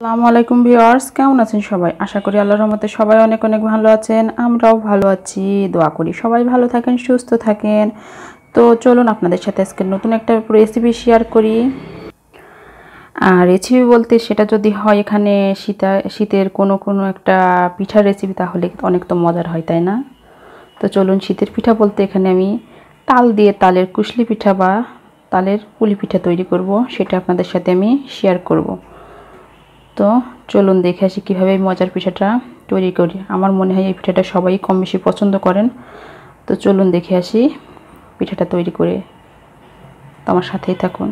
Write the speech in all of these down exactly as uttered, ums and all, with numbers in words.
আসসালামু আলাইকুম ভিউয়ার্স, কেমন আছেন সবাই? আশা করি আল্লাহর রহমতে সবাই অনেক অনেক ভালো আছেন। আমরাও ভালো আছি, দোয়া করি সবাই ভালো থাকেন, সুস্থ থাকেন। তো চলুন আপনাদের সাথে আজকে নতুন একটা রেসিপি শেয়ার করি। আর রেসিপি বলতে সেটা যদি হয় এখানে শীতা শীতের কোনো কোনো একটা পিঠার রেসিপি, তাহলে অনেক তো মজার হয়, তাই না? তো চলুন, শীতের পিঠা বলতে এখানে আমি তাল দিয়ে তালের কুশলি পিঠা বা তালের পুলি পিঠা তৈরি করব, সেটা আপনাদের সাথে আমি শেয়ার করব। তো চলুন দেখে আসি কীভাবে এই মজার পিঠাটা তৈরি করি। আমার মনে হয় এই পিঠাটা সবাই কম বেশি পছন্দ করেন। তো চলুন দেখে আসি পিঠাটা তৈরি করে, তো আমার সাথেই থাকুন।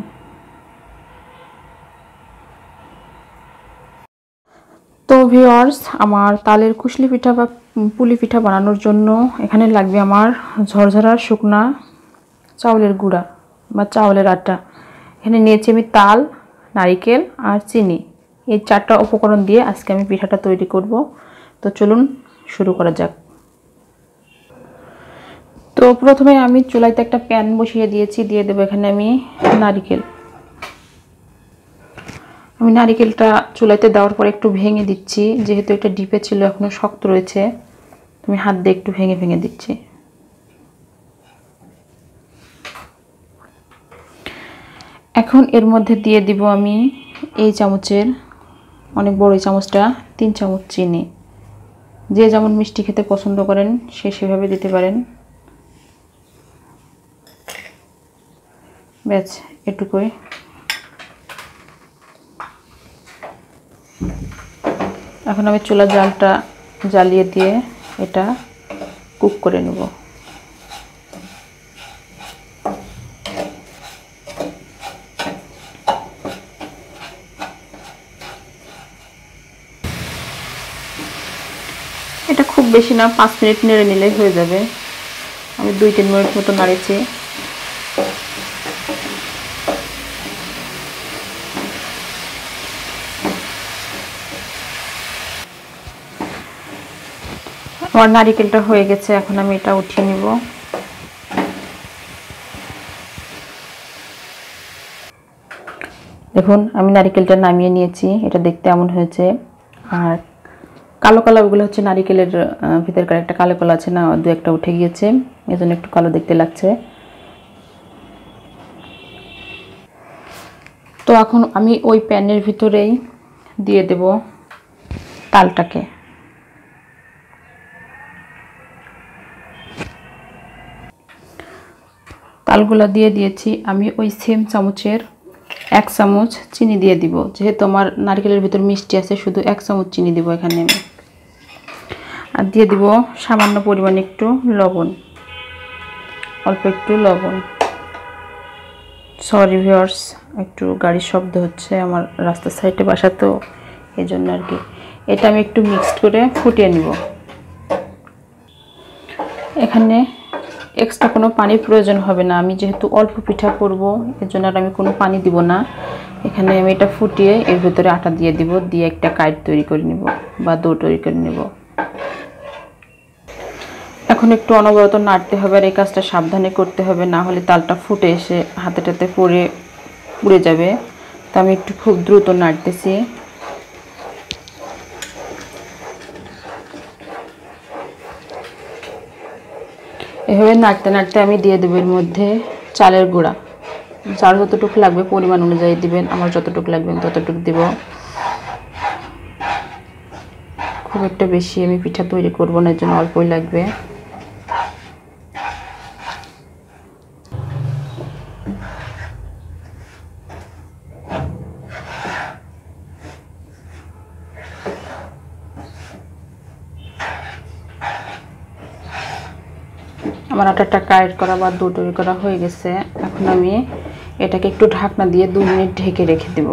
তো ভিউয়ার্স, আমার তালের কুশলি পিঠা বা পুলি পিঠা বানানোর জন্য এখানে লাগবে আমার ঝরঝরা শুকনা চাউলের গুঁড়া বা চাউলের আটা। এখানে নিয়েছি আমি তাল, নারিকেল আর চিনি। এই চারটা উপকরণ দিয়ে আজকে আমি পিঠাটা তৈরি করব। তো চলুন শুরু করা যাক। তো প্রথমে আমি চুলাইতে একটা প্যান বসিয়ে দিয়েছি, দিয়ে দেবো এখানে আমি নারিকেল। আমি নারিকেলটা চুলাইতে দেওয়ার পর একটু ভেঙে দিচ্ছি, যেহেতু এটা ডিপে ছিল এখনও শক্ত রয়েছে। আমি হাত দিয়ে একটু ভেঙে ভেঙে দিচ্ছি। এখন এর মধ্যে দিয়ে দিব আমি এই চামচের, অনেক বড় এই চামচটা, তিন চামচ চিনি। যে যেমন মিষ্টি খেতে পছন্দ করেন সে সেভাবে দিতে পারেন। ব্যাস এটুকুই। এখন আমি চুলার জালটা জ্বালিয়ে দিয়ে এটা কুক করে নেব। এটা খুব বেশি না, পাঁচ মিনিট নেড়ে নিলেই হয়ে যাবে। আমি দুই তিন মিনিট মতো নাড়িয়েছি। আমার নারিকেলটা হয়ে গেছে, এখন আমি এটা উঠিয়ে নিব। দেখুন আমি নারিকেলটা নামিয়ে নিয়েছি, এটা দেখতে এমন হয়েছে। আর কালো কালো ওগুলো হচ্ছে নারিকেলের ভিতরকার একটা কালো কালো আছে না, দু একটা উঠে গিয়েছে, এজন্য একটু কালো দেখতে লাগছে। তো এখন আমি ওই প্যানের ভিতরেই দিয়ে দেব তালটাকে। তালগুলা দিয়ে দিয়েছি। আমি ওই সেম চামচের এক চামচ চিনি দিয়ে দিব, যেহেতু আমার নারকেলের ভিতর মিষ্টি আছে, শুধু এক চামচ চিনি দিব এখানে আমি। আর দিয়ে দিব সামান্য পরিমাণে একটু লবণ, অল্প একটু লবণ। সরি ভিউয়ার্স, একটু গাড়ির শব্দ হচ্ছে, আমার রাস্তার সাইডে বাসা তো এই জন্য আর কি। এটা আমি একটু মিক্সড করে ফুটিয়ে নিব। এখানে এক্সট্রা কোনো পানির প্রয়োজন হবে না, আমি যেহেতু অল্প পিঠা করব এর জন্য আর আমি কোনো পানি দিব না। এখানে আমি এটা ফুটিয়ে এর ভিতরে আটা দিয়ে দিব, দিয়ে একটা কাইট তৈরি করে নিব বা ডো তৈরি করে নেব। এখন একটু অনবরত নাড়তে হবে, আর এই কাজটা সাবধানে করতে হবে, না হলে তালটা ফুটে এসে হাতে টাতে পড়ে পুড়ে যাবে। তো আমি একটু খুব দ্রুত নাড়তেছি। এভাবে নাড়তে নাড়তে আমি দিয়ে দেবো এর মধ্যে চালের গুঁড়া। যার যতটুকু লাগবে পরিমাণ অনুযায়ী দিবেন, আমার যতটুকু লাগবে ততটুকু দিব। খুব একটা বেশি আমি পিঠা তৈরি করব না, এর জন্য অল্পই লাগবে। আমার আটাটা কাইট করা বা ডো তৈরি করা হয়ে গেছে। এখন আমি এটাকে একটু ঢাকনা দিয়ে দু মিনিট ঢেকে রেখে দেব।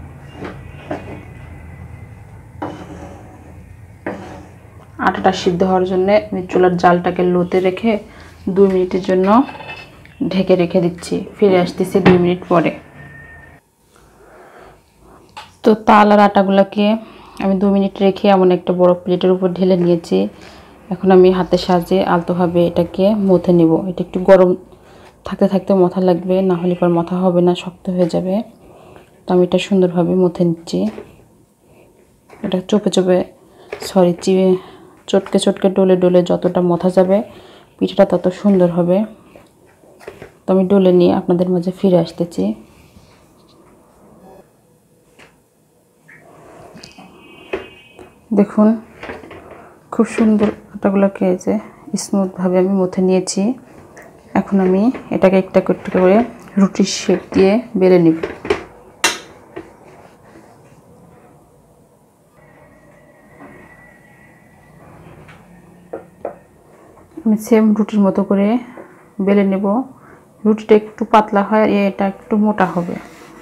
আটাটা সিদ্ধ হওয়ার জন্য আমি চুলার জালটাকে লোতে রেখে দুই মিনিটের জন্য ঢেকে রেখে দিচ্ছি। ফিরে আসতেছি দুই মিনিট পরে। তো তাল আর আটাগুলোকে আমি দু মিনিট রেখে এমন একটা বড় প্লেটের উপর ঢেলে নিয়েছি। এখন আমি হাতের সাহায্যে আলতোভাবে এটাকে মথে নেব। এটা একটু গরম থাকতে থাকতে মথা লাগবে, না হলে পর মথা হবে না, শক্ত হয়ে যাবে। তো আমি এটা সুন্দরভাবে মথে নিচ্ছি। এটা চোপে চোপে সরি চিবে চটকে চটকে ডলে ডলে যতটা মথা যাবে পিঠাটা তত সুন্দর হবে। তো আমি ডলে নিয়ে আপনাদের মাঝে ফিরে আসতেছি। দেখুন খুব সুন্দর আটাগুলোকে যে স্মুথভাবে আমি মুথে নিয়েছি। এখন আমি এটাকে একটা একটা করে রুটির শেপ দিয়ে বেলে নিব। আমি সেম রুটির মতো করে বেলে নেব। রুটিটা একটু পাতলা হয় আর এটা একটু মোটা হবে।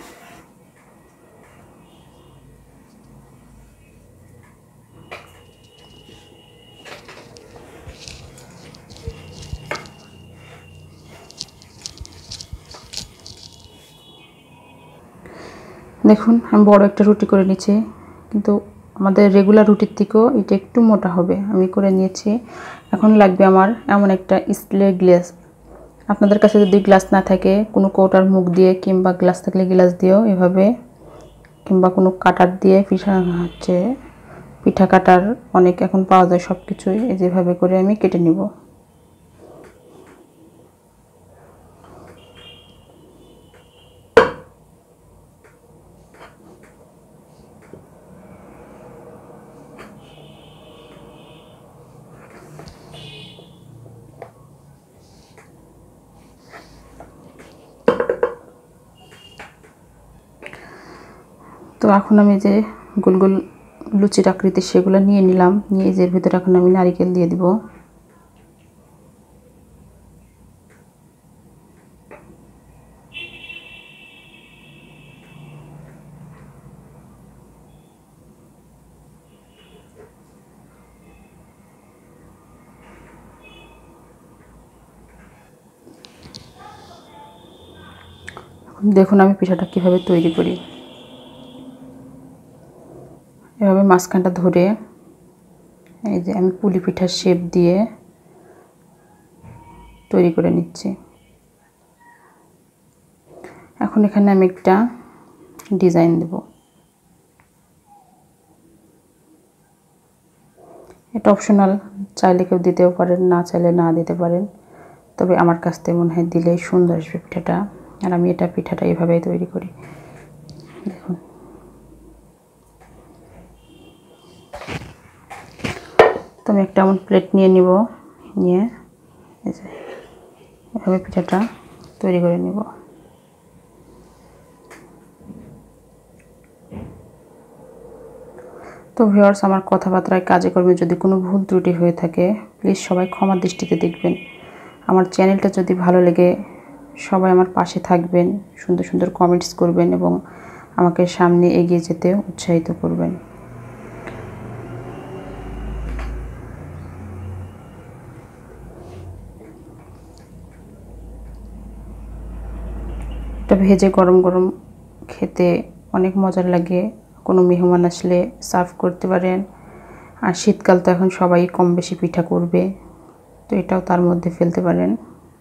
দেখুন আমি বড় একটা রুটি করে নিয়েছি, কিন্তু আমাদের রেগুলার রুটির থেকেও এটা একটু মোটা হবে। আমি করে নিয়েছি। এখন লাগবে আমার এমন একটা স্টিলের গ্লাস। আপনাদের কাছে যদি গ্লাস না থাকে কোনো কৌটার মুখ দিয়ে কিংবা গ্লাস থাকলে গ্লাস দিয়েও এভাবে, কিংবা কোনো কাটার দিয়ে পিঠা হচ্ছে পিঠা কাটার অনেক এখন পাওয়া যায় সব কিছুই। যেভাবে করে আমি কেটে নিব। তো এখন আমি যে গোল গোল লুচির আকৃতি সেগুলো নিয়ে নিলাম। নিয়ে এর ভিতরে এখন আমি নারকেল দিয়ে দিব। দেখুন আমি পিঠাটা কিভাবে তৈরি করি। এভাবে মাঝখানটা ধরে এই যে আমি পুলি পিঠার শেপ দিয়ে তৈরি করে নিচ্ছি। এখন এখানে আমি একটা ডিজাইন দেব। এটা অপশনাল, চাইলে কেউ দিতেও পারেন, না চাইলে না দিতে পারেন। তবে আমার কাছ থেকে মনে হয় দিলেই সুন্দর আসবে পিঠাটা। আর আমি এটা পিঠাটা এভাবেই তৈরি করি। দেখুন তো আমি একটা এমন প্লেট নিয়ে নিব, নিয়ে এই যে এভাবে পিঠাটা তৈরি করে নিব। তো ভিউয়ার্স, আমার কথাবার্তায় কাজে কর্মে যদি কোনো ভুল ত্রুটি হয়ে থাকে প্লিজ সবাই ক্ষমার দৃষ্টিতে দেখবেন। আমার চ্যানেলটা যদি ভালো লেগে সবাই আমার পাশে থাকবেন, সুন্দর সুন্দর কমেন্টস করবেন এবং আমাকে সামনে এগিয়ে যেতে উৎসাহিত করবেন। এটা ভেজে গরম গরম খেতে অনেক মজার লাগে। কোনো মেহমান আসলে সার্ভ করতে পারেন। আর শীতকাল তো এখন সবাই কম বেশি পিঠা করবে, তো এটাও তার মধ্যে ফেলতে পারেন।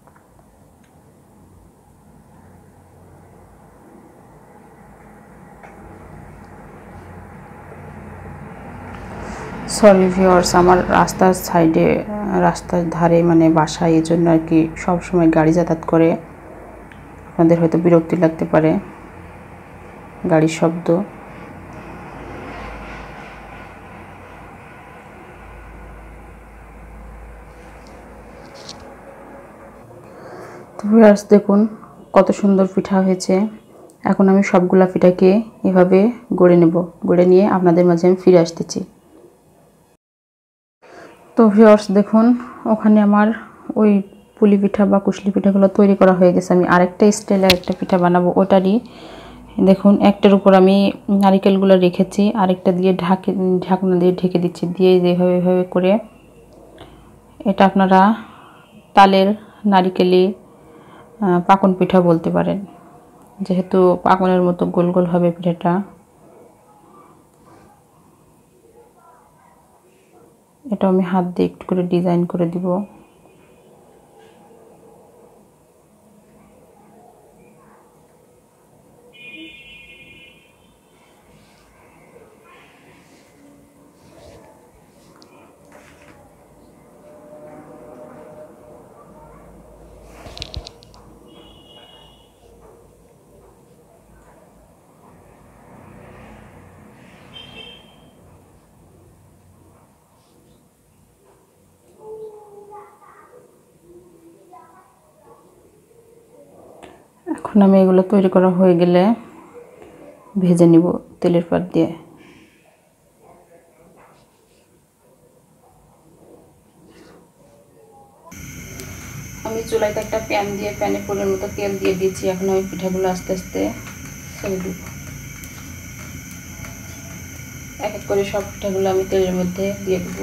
সরি ভিউয়ার্স, আমার রাস্তার সাইডে রাস্তার ধারে মানে বাসায়, এই জন্য আর কি সবসময় গাড়ি যাতায়াত করে। আপনাদের হয়তো বিরক্তি লাগতে পারে গাড়ির শব্দ। তো ভিউয়ার্স দেখুন কত সুন্দর পিঠা হয়েছে। এখন আমি সবগুলা পিঠাকে এভাবে গড়ে নেব। গড়ে নিয়ে আপনাদের মাঝে আমি ফিরে আসতেছি। তো ভিউয়ার্স দেখুন ওখানে আমার ওই পুলি পিঠা বা কুশলি পিঠাগুলো তৈরি করা হয়ে গেছে। আমি আরেকটা স্টাইলে একটা পিঠা বানাবো। ওটারই দেখুন একটার উপর আমি নারকেলগুলো রেখেছি, আরেকটা দিয়ে ঢাকে ঢাকনা দিয়ে ঢেকে দিচ্ছি। দিয়ে যেভাবে এভাবে করে, এটা আপনারা তালের নারিকেলি পাকন পিঠা বলতে পারেন, যেহেতু পাকনের মতো গোল গোল হবে পিঠাটা। এটা আমি হাত দিয়ে একটু করে ডিজাইন করে দিব। এখন আমি এগুলো তৈরি করা হয়ে গেলে ভেজে নিব তেলের পাত দিয়ে। আমি চুলাইতে একটা প্যান দিয়ে প্যানে পরিমাণ মতো তেল দিয়ে দিয়েছি। এখন আমি পিঠাগুলো আস্তে আস্তে ছেড়ে দিব। এক এক করে সব পিঠাগুলো আমি তেলের মধ্যে দিয়ে দেব।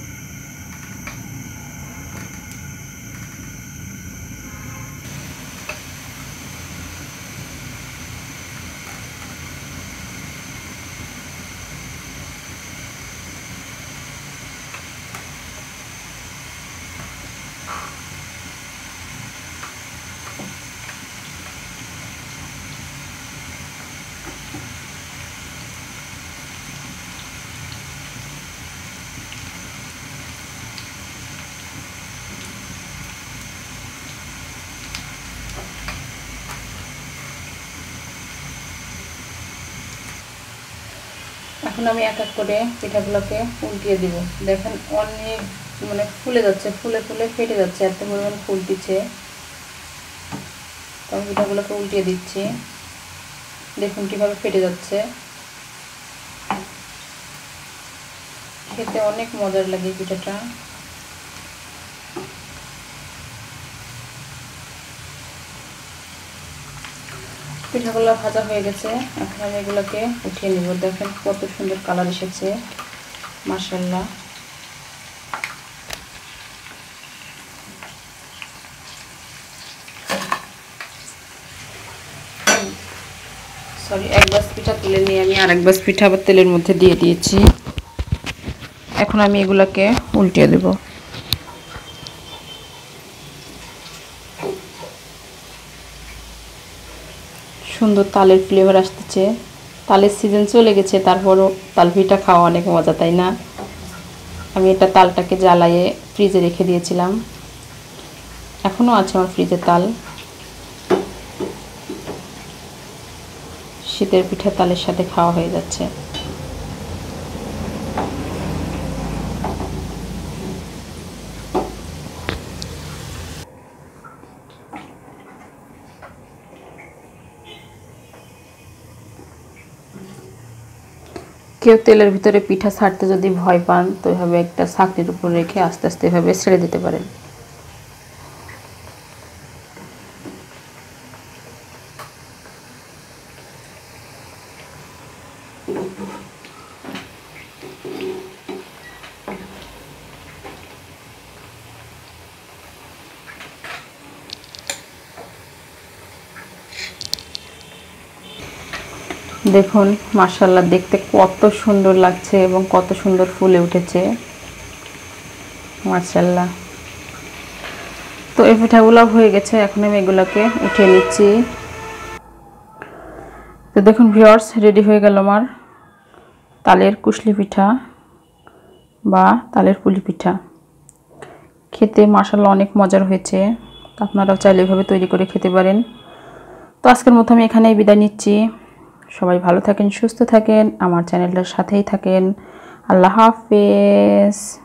এখন আমি এক এক করে পিঠাগুলোকে উল্টিয়ে দিব। দেখেন অনেক মানে ফুলে যাচ্ছে, ফুলে ফুলে ফেটে যাচ্ছে, এত পরিমাণ ফুলতিছে। তো আমি পিঠাগুলোকে উল্টিয়ে দিচ্ছি। দেখুন কিভাবে ফেটে যাচ্ছে। খেতে অনেক মজার লাগে পিঠাটা। পিঠাগুলো ভাজা হয়ে গেছে। এখন আমি এগুলোকে উঠিয়ে নিব। দেখেন কত সুন্দর কালার এসেছে, মাশাআল্লাহ। সরি, এক গ্লাস পিঠা তুলে নিয়ে আমি আর এক গ্লাস পিঠা আবার তেলের মধ্যে দিয়ে দিয়েছি। এখন আমি এগুলোকে উল্টিয়ে দেব। সুন্দর তালের ফ্লেভার আসতেছে। তালের সিজন চলে গেছে, তারপরও তাল পিঠা খাওয়া অনেক মজা, তাই না? আমি এটা তালটাকে জ্বালায়ে ফ্রিজে রেখে দিয়েছিলাম, এখনও আছে আমার ফ্রিজে তাল। শীতের পিঠা তালের সাথে খাওয়া হয়ে যাচ্ছে। কেউ তেলের ভিতরে পিঠা ছাড়তে যদি ভয় পান, তো এভাবে একটা ছাঁকনির উপর রেখে আস্তে আস্তে এভাবে ছেড়ে দিতে পারেন। দেখুন মাশাআল্লাহ, দেখতে কত সুন্দর লাগছে এবং কত সুন্দর ফুলে উঠেছে, মাশাআল্লাহ। তো এই পিঠাগুলো হয়ে গেছে, এখন আমি এগুলোকে উঠিয়ে নিচ্ছি। তো দেখুন ভিউয়ার্স, রেডি হয়ে গেল আমার তালের কুশলি পিঠা বা তালের পুলি পিঠা। খেতে মাশাআল্লাহ অনেক মজার হয়েছে। আপনারাও চাইলে এভাবে তৈরি করে খেতে পারেন। তো আজকের মতো আমি এখানেই বিদায় নিচ্ছি। সবাই ভালো থাকেন, সুস্থ থাকেন, আমার চ্যানেলটার সাথেই থাকেন। আল্লাহ হাফেজ।